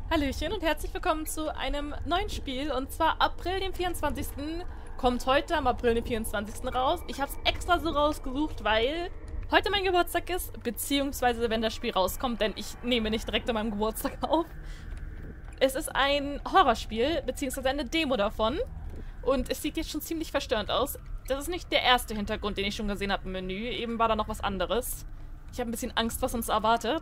Hallöchen und herzlich willkommen zu einem neuen Spiel, und zwar April dem 24. Kommt heute am April dem 24. raus. Ich habe es extra so rausgesucht, weil heute mein Geburtstag ist, beziehungsweise wenn das Spiel rauskommt, denn ich nehme nicht direkt an meinem Geburtstag auf. Es ist ein Horrorspiel, beziehungsweise eine Demo davon, und es sieht jetzt schon ziemlich verstörend aus. Das ist nicht der erste Hintergrund, den ich schon gesehen habe im Menü, eben war da noch was anderes. Ich habe ein bisschen Angst, was uns erwartet.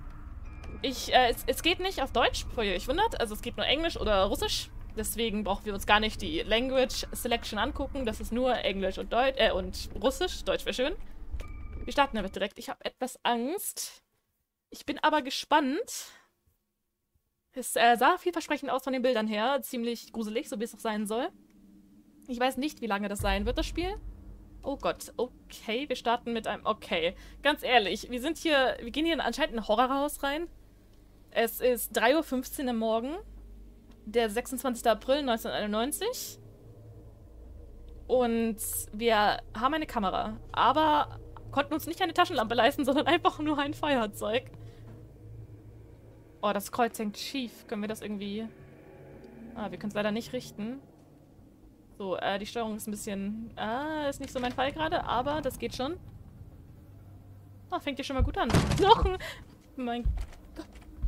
Es geht nicht auf Deutsch, bevor ihr euch wundert. Also es geht nur Englisch oder Russisch. Deswegen brauchen wir uns gar nicht die Language Selection angucken. Das ist nur Englisch und und Russisch. Deutsch wäre schön. Wir starten damit direkt. Ich habe etwas Angst. Ich bin aber gespannt. Es sah vielversprechend aus von den Bildern her. Ziemlich gruselig, so wie es auch sein soll. Ich weiß nicht, wie lange das sein wird, das Spiel. Oh Gott, okay, wir starten mit einem... Okay, ganz ehrlich, wir gehen hier anscheinend in ein Horrorhaus rein. Es ist 3:15 Uhr am Morgen, der 26. April 1991. Und wir haben eine Kamera, aber konnten uns nicht eine Taschenlampe leisten, sondern einfach nur ein Feuerzeug. Oh, das Kreuz hängt schief. Können wir das irgendwie... Ah, wir können es leider nicht richten. So, die Steuerung ist ein bisschen... ist nicht so mein Fall gerade, aber das geht schon. Oh, fängt ja schon mal gut an. Knochen! Mein Gott.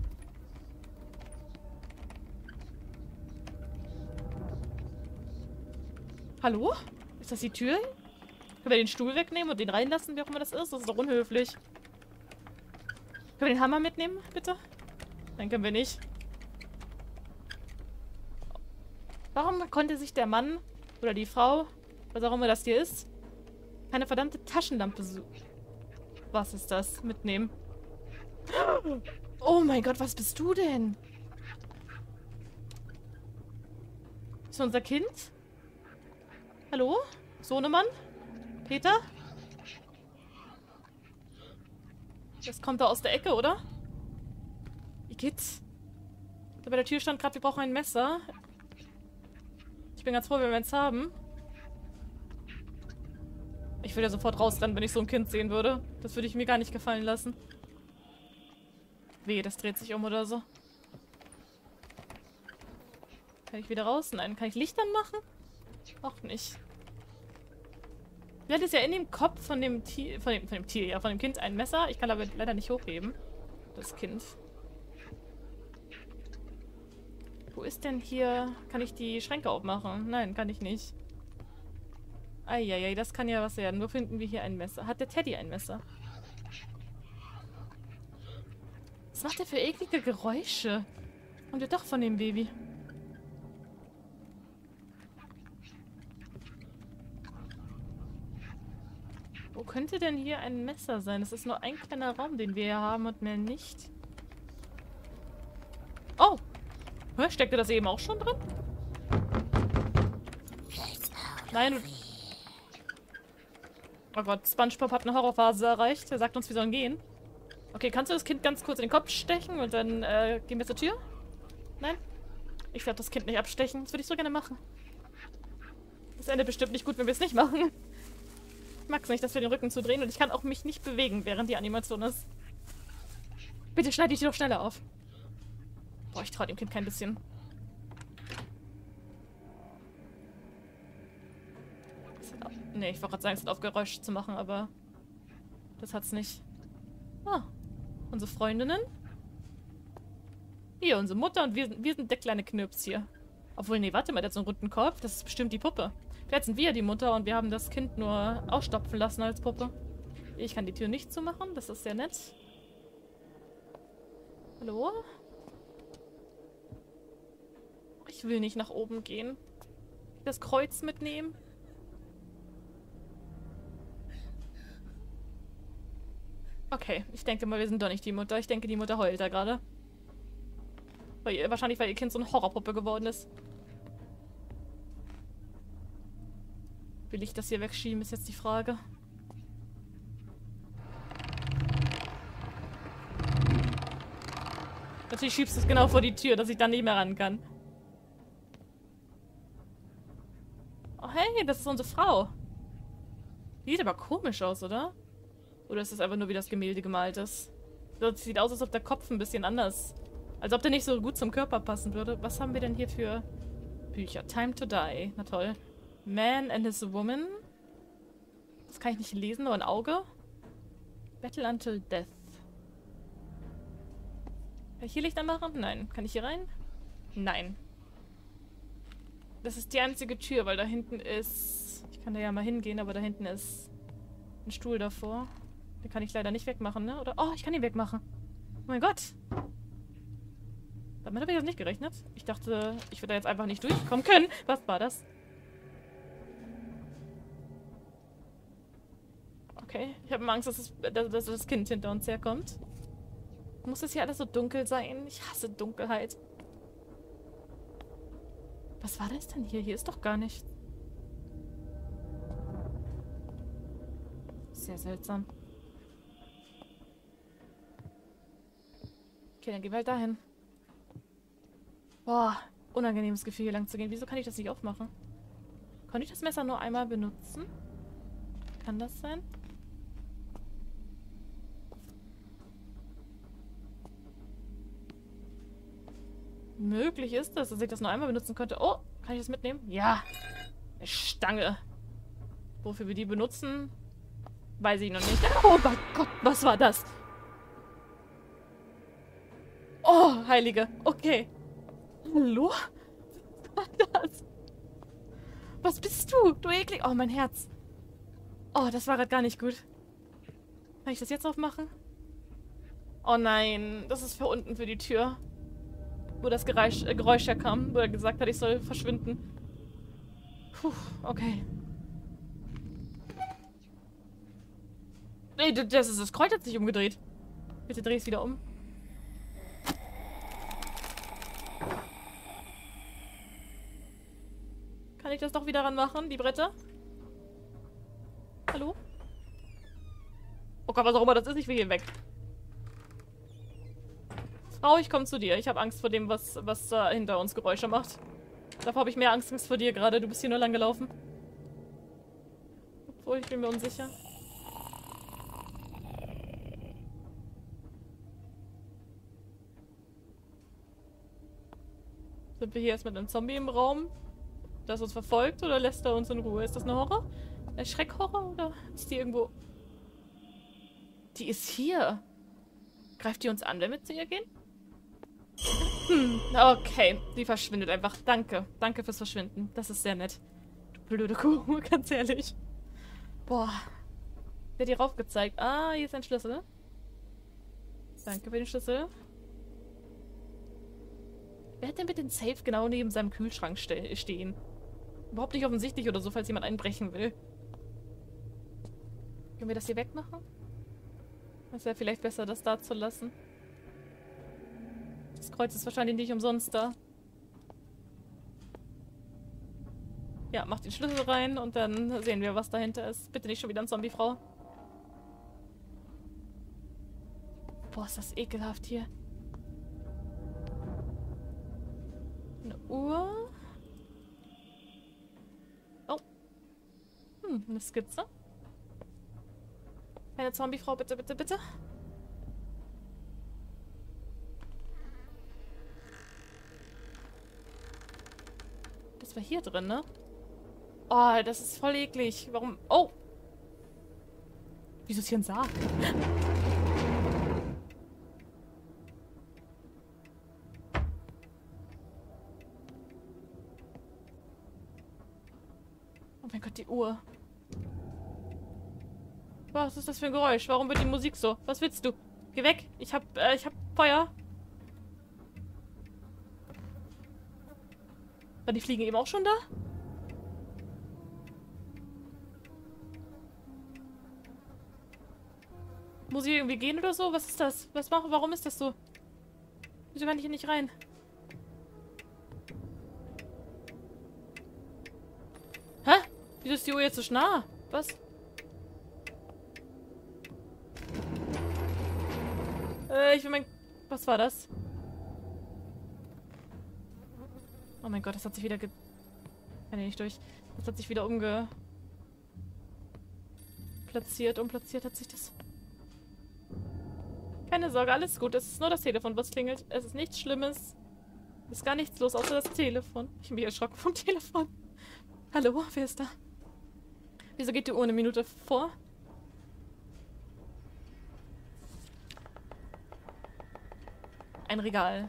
Hallo? Ist das die Tür? Können wir den Stuhl wegnehmen und den reinlassen, wie auch immer das ist? Das ist doch unhöflich. Können wir den Hammer mitnehmen, bitte? Nein, können wir nicht. Warum konnte sich der Mann oder die Frau, was auch immer das hier ist, keine verdammte Taschenlampe suchen? Was ist das? Mitnehmen. Oh mein Gott, was bist du denn? Ist unser Kind? Hallo? Sohnemann? Peter? Das kommt da aus der Ecke, oder? Wie geht's? Da bei der Tür stand gerade, wir brauchen ein Messer. Ich bin ganz froh, wenn wir eins haben. Ich würde ja sofort rausrennen, wenn ich so ein Kind sehen würde. Das würde ich mir gar nicht gefallen lassen. Wehe, das dreht sich um oder so. Kann ich wieder raus? Nein. Kann ich Licht anmachen? Auch nicht. Vielleicht ist ja in dem Kopf von dem Tier, von dem Tier, ja, von dem Kind ein Messer. Ich kann aber leider nicht hochheben. Das Kind. Wo ist denn hier... Kann ich die Schränke aufmachen? Nein, kann ich nicht. Eieiei, das kann ja was werden. Wo finden wir hier ein Messer? Hat der Teddy ein Messer? Was macht der für eklige Geräusche? Kommt ja doch von dem Baby. Wo könnte denn hier ein Messer sein? Das ist nur ein kleiner Raum, den wir hier haben und mehr nicht. Oh! Steckte das eben auch schon drin? Nein. Oh Gott, SpongeBob hat eine Horrorphase erreicht. Er sagt uns, wir sollen gehen. Okay, kannst du das Kind ganz kurz in den Kopf stechen und dann gehen wir zur Tür? Nein? Ich werde das Kind nicht abstechen. Das würde ich so gerne machen. Das endet bestimmt nicht gut, wenn wir es nicht machen. Ich mag es nicht, dass wir den Rücken zudrehen, und ich kann auch mich nicht bewegen, während die Animation ist. Bitte schneide ich die doch schneller auf. Boah, ich traue dem Kind kein bisschen. Ne, ich wollte gerade sagen, es hat auf Geräusch zu machen, aber das hat's nicht. Ah, unsere Freundinnen. Hier, unsere Mutter, und wir sind der kleine Knirps hier. Obwohl, nee, warte mal, der hat so einen runden Kopf. Das ist bestimmt die Puppe. Vielleicht sind wir die Mutter und wir haben das Kind nur ausstopfen lassen als Puppe. Ich kann die Tür nicht zumachen, das ist sehr nett. Hallo? Ich will nicht nach oben gehen. Das Kreuz mitnehmen. Okay, ich denke mal, wir sind doch nicht die Mutter. Ich denke, die Mutter heult da gerade. Wahrscheinlich, weil ihr Kind so eine Horrorpuppe geworden ist. Will ich das hier wegschieben, ist jetzt die Frage. Natürlich schiebst du es genau vor die Tür, dass ich da nicht mehr ran kann. Oh, hey, das ist unsere Frau. Die sieht aber komisch aus, oder? Oder ist das einfach nur, wie das Gemälde gemalt ist? Das sieht aus, als ob der Kopf ein bisschen anders Als ob der nicht so gut zum Körper passen würde. Was haben wir denn hier für Bücher? Time to Die. Na toll. Man and his Woman. Das kann ich nicht lesen, nur ein Auge. Battle Until Death. Kann ich hier Licht anmachen? Nein. Kann ich hier rein? Nein. Das ist die einzige Tür, weil da hinten ist... Ich kann da ja mal hingehen, aber da hinten ist ein Stuhl davor. Den kann ich leider nicht wegmachen, ne? Oder... Oh, ich kann ihn wegmachen. Oh mein Gott. Damit habe ich jetzt nicht gerechnet. Ich dachte, ich würde da jetzt einfach nicht durchkommen können. Was war das? Okay, ich habe Angst, dass das Kind hinter uns herkommt. Muss das hier alles so dunkel sein? Ich hasse Dunkelheit. Was war das denn hier? Hier ist doch gar nichts. Sehr seltsam. Okay, dann gehen wir halt dahin. Boah, unangenehmes Gefühl, hier lang zu gehen. Wieso kann ich das nicht aufmachen? Konnte ich das Messer nur einmal benutzen? Kann das sein? Möglich ist das, dass ich das nur einmal benutzen könnte. Oh, kann ich das mitnehmen? Ja. Eine Stange. Wofür wir die benutzen, weiß ich noch nicht. Oh mein Gott, was war das? Oh, Heilige. Okay. Hallo? Was war das? Was bist du? Du eklig. Oh, mein Herz. Oh, das war gerade gar nicht gut. Kann ich das jetzt aufmachen? Oh nein, das ist für unten für die Tür. Wo das Geräusch herkam, wo er gesagt hat, ich soll verschwinden. Puh, okay. Nee, das Kreuz hat sich umgedreht. Bitte dreh es wieder um. Kann ich das doch wieder ranmachen, die Bretter? Hallo? Oh Gott, was auch immer das ist, ich will hier weg. Frau, ich komme zu dir. Ich habe Angst vor dem, was da hinter uns Geräusche macht. Davor habe ich mehr Angst vor dir gerade. Du bist hier nur lang gelaufen. Obwohl, ich bin mir unsicher. Sind wir hier jetzt mit einem Zombie im Raum, das uns verfolgt, oder lässt er uns in Ruhe? Ist das eine Horror? Ein Schreckhorror, oder ist die irgendwo... Die ist hier. Greift die uns an, wenn wir zu ihr gehen? Okay. Die verschwindet einfach. Danke. Danke fürs Verschwinden. Das ist sehr nett. Du blöde Kuh, ganz ehrlich. Boah. Wer hat hier rauf gezeigt? Ah, hier ist ein Schlüssel. Danke für den Schlüssel. Wer hat denn bitte den Safe genau neben seinem Kühlschrank stehen? Überhaupt nicht offensichtlich oder so, falls jemand einbrechen will. Können wir das hier wegmachen? Es wäre vielleicht besser, das da zu lassen. Das Kreuz ist wahrscheinlich nicht umsonst da. Ja, mach den Schlüssel rein und dann sehen wir, was dahinter ist. Bitte nicht schon wieder eine Zombie-Frau. Boah, ist das ekelhaft hier. Eine Uhr. Oh. Eine Skizze. Eine Zombie-Frau, bitte, bitte, bitte. Das war hier drin, ne? Oh, das ist voll eklig. Warum? Oh! Wieso ist hier ein Sarg? Oh mein Gott, die Uhr. Was ist das für ein Geräusch? Warum wird die Musik so? Was willst du? Geh weg. Ich hab Feuer. War die Fliegen eben auch schon da? Muss ich irgendwie gehen oder so? Was ist das? Warum ist das so? Wieso kann ich hier nicht rein? Hä? Wieso ist die Uhr jetzt so nah? Was? Ich will mein... Was war das? Oh mein Gott, das hat sich wieder Kann ja nicht durch. Das hat sich wieder umgeplatziert. Umplatziert hat sich das. Keine Sorge, alles gut. Es ist nur das Telefon, was klingelt. Es ist nichts Schlimmes. Es ist gar nichts los, außer das Telefon. Ich bin erschrocken vom Telefon. Hallo, wer ist da? Wieso geht die Uhr eine Minute vor? Ein Regal.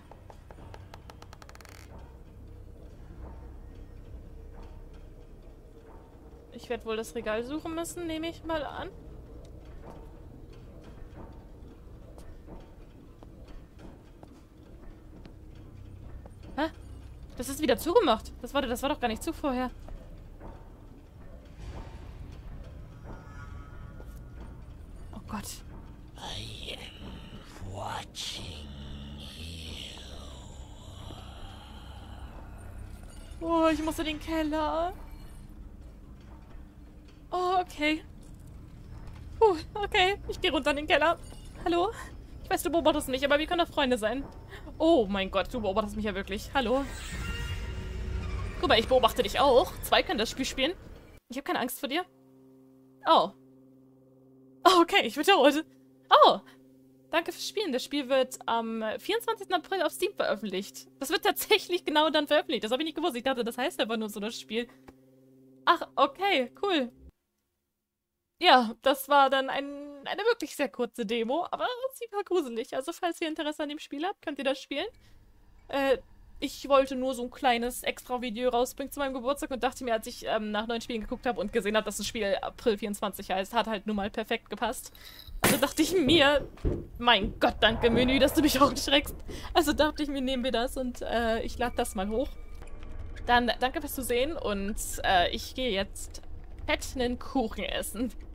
Ich werde wohl das Regal suchen müssen, nehme ich mal an. Hä? Das ist wieder zugemacht. Das war doch gar nicht zu vorher. Oh Gott. I am watching you. Oh, ich muss in den Keller. Oh, okay. Okay. Ich gehe runter in den Keller. Hallo? Ich weiß, du beobachtest mich, aber wir können doch Freunde sein. Oh mein Gott, du beobachtest mich ja wirklich. Hallo? Guck mal, ich beobachte dich auch. Zwei können das Spiel spielen. Ich habe keine Angst vor dir. Oh. Oh, okay, ich wiederhole. Oh. Danke fürs Spielen. Das Spiel wird am 24. April auf Steam veröffentlicht. Das wird tatsächlich genau dann veröffentlicht. Das habe ich nicht gewusst. Ich dachte, das heißt einfach nur so das Spiel. Ach, okay, cool. Ja, das war dann eine wirklich sehr kurze Demo, aber sie war gruselig. Also falls ihr Interesse an dem Spiel habt, könnt ihr das spielen. Ich wollte nur so ein kleines Extra-Video rausbringen zu meinem Geburtstag und dachte mir, als ich nach neuen Spielen geguckt habe und gesehen habe, dass das Spiel April 24 heißt, hat halt nun mal perfekt gepasst. Also dachte ich mir, mein Gott, danke Menü, dass du mich auch schreckst. Also dachte ich mir, nehmen wir das und ich lade das mal hoch. Dann danke fürs Zusehen und ich gehe jetzt fetten Kuchen essen.